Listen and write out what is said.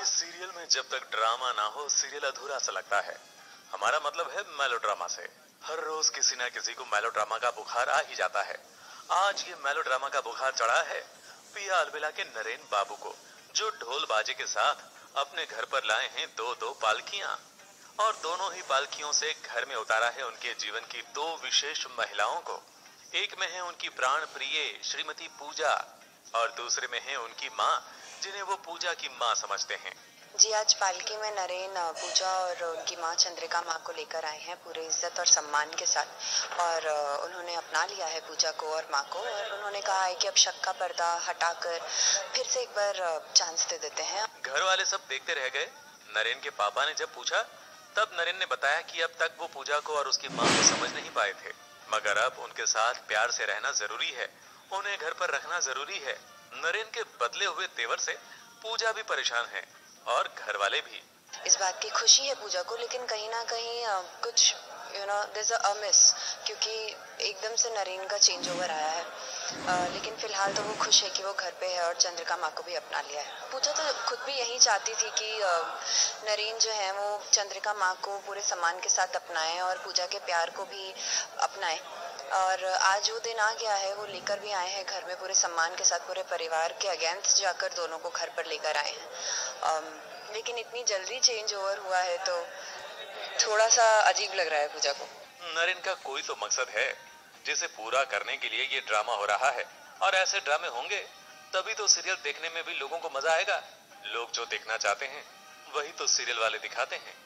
Serial में जब तक ड्रामा ना हो सीरियल अधूरा सा लगता है। हमारा मतलब है मेलोड्रामा से। हर रोज किसी न किसी को मेलोड्रामा का बुखार आ ही जाता है। आज ये मेलोड्रामा का बुखार चढ़ा है पिया अलबेला के नरेन बाबू को, जो ढोल बाजे के साथ अपने घर पर लाए हैं दो दो पालकियां, और दोनों ही पालकियों से घर में उतारा है उनके जीवन की दो विशेष महिलाओं को। एक में है उनकी प्राण प्रिय श्रीमती पूजा और दूसरे में है उनकी माँ, जिन्हें वो पूजा की माँ समझते हैं। जी, आज पालकी में नरेन पूजा और उनकी माँ चंद्रिका माँ को लेकर आए हैं पूरे इज्जत और सम्मान के साथ, और उन्होंने अपना लिया है पूजा को और माँ को, और उन्होंने कहा है कि अब शक का पर्दा हटाकर फिर से एक बार चांस दे देते हैं। घर वाले सब देखते रह गए। नरेन के पापा ने जब पूछा तब नरेन ने बताया कि अब तक वो पूजा को और उसकी माँ को समझ नहीं पाए थे, मगर अब उनके साथ प्यार से रहना जरूरी है, उन्हें घर पर रखना जरूरी है। नरेन के बदले हुए तेवर से पूजा भी परेशान है और घर वाले भी। इस बात की खुशी है पूजा को, लेकिन कहीं ना कहीं कुछ there's a miss, क्योंकि एकदम से नरेन का चेंज ओवर आया है। लेकिन फिलहाल तो वो खुश है कि वो घर पे है और चंद्रिका माँ को भी अपना लिया है। पूजा तो खुद भी यही चाहती थी कि नरेन जो है वो चंद्रिका माँ को पूरे सम्मान के साथ अपनाए और पूजा के प्यार को भी अपनाए, और आज वो दिन आ गया है। वो लेकर भी आए हैं घर में पूरे सम्मान के साथ, पूरे परिवार के अगेंस्ट जाकर दोनों को घर पर लेकर आए हैं। लेकिन इतनी जल्दी चेंज ओवर हुआ है तो थोड़ा सा अजीब लग रहा है पूजा को। नरेन का कोई तो मकसद है जिसे पूरा करने के लिए ये ड्रामा हो रहा है, और ऐसे ड्रामे होंगे तभी तो सीरियल देखने में भी लोगों को मजा आएगा। लोग जो देखना चाहते हैं वही तो सीरियल वाले दिखाते हैं।